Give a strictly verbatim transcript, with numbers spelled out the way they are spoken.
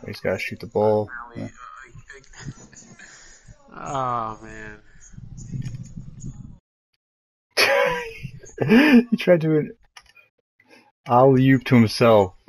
He's gotta shoot the ball. Yeah. Oh man. He tried to alley-oop to himself.